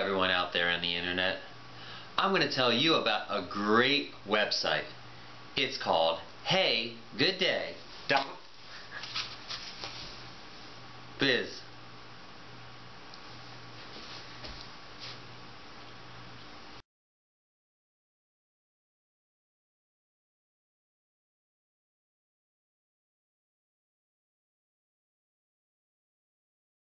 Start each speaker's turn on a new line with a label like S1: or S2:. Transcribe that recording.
S1: everyone out there on the internet. I'm going to tell you about a great website. It's called Heygidday.Biz.